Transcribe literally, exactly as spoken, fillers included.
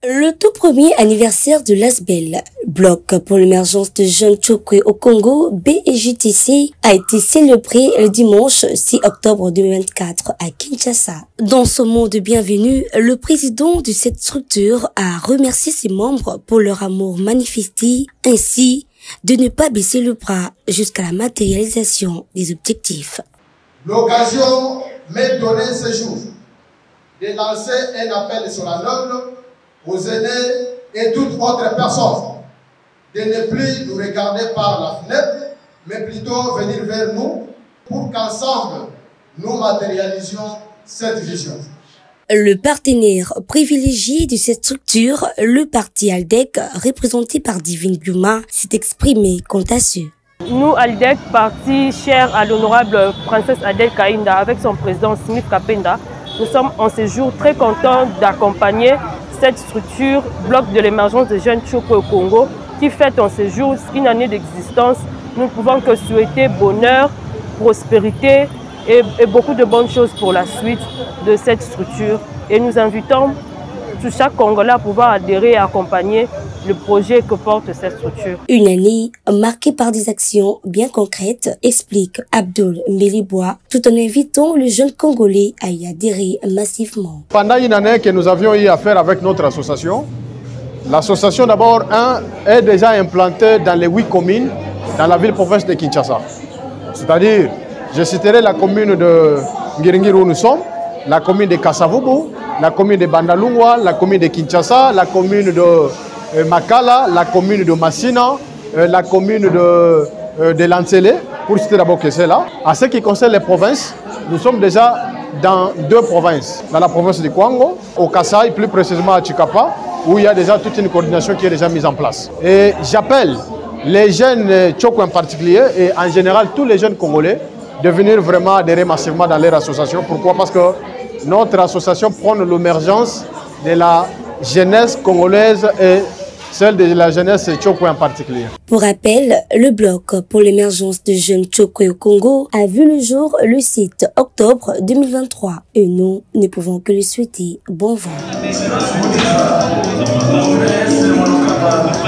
Le tout premier anniversaire de l'A S B E L, Bloc pour l'émergence de jeunes Chokwe au Congo, B J T C, a été célébré le dimanche six octobre deux mille vingt-quatre à Kinshasa. Dans son mot de bienvenue, le président de cette structure a remercié ses membres pour leur amour manifesté, ainsi de ne pas baisser le bras jusqu'à la matérialisation des objectifs. L'occasion m'est donnée ce jour de lancer un appel solennel aux aînés et toute autre personne de ne plus nous regarder par la fenêtre, mais plutôt venir vers nous pour qu'ensemble nous matérialisions cette vision. Le partenaire privilégié de cette structure, le parti ALDEC, représenté par Divine Guma, s'est exprimé quant à ce. Nous, ALDEC, parti cher à l'honorable princesse Adèle Kaïnda, avec son président Smith Kapenda, nous sommes en ce jour très contents d'accompagner cette structure, Bloc de l'émergence des jeunes Chokwe au Congo, qui fête en ce jour une année d'existence. Nous ne pouvons que souhaiter bonheur, prospérité et, et beaucoup de bonnes choses pour la suite de cette structure. Et nous invitons tout chaque Congolais à pouvoir adhérer et accompagner le projet que porte cette structure. Une année marquée par des actions bien concrètes, explique Abdul Mbelibois, tout en invitant le jeune Congolais à y adhérer massivement. Pendant une année que nous avions eu à faire avec notre association, l'association d'abord un, est déjà implantée dans les huit communes dans la ville-province de Kinshasa. C'est-à-dire, je citerai la commune de Ngiringiri où nous sommes, la commune de Kasavubu, la commune de Bandalungwa, la commune de Kinshasa, la commune de Makala, la commune de Massina, la commune de, de Lansele, pour citer d'abord que c'est là. En ce qui concerne les provinces, nous sommes déjà dans deux provinces. Dans la province de Kwango, au Kasaï, plus précisément à Chikapa, où il y a déjà toute une coordination qui est déjà mise en place. Et j'appelle les jeunes Chokwe en particulier, et en général tous les jeunes Congolais, de venir vraiment adhérer massivement dans leur association. Pourquoi? Parce que notre association prône l'émergence de la jeunesse congolaise et celle de la jeunesse Chokwe en particulier. Pour rappel, le Bloc pour l'émergence de jeunes Chokwe au Congo a vu le jour le sept octobre deux mille vingt-trois et nous ne pouvons que lui souhaiter bon vent.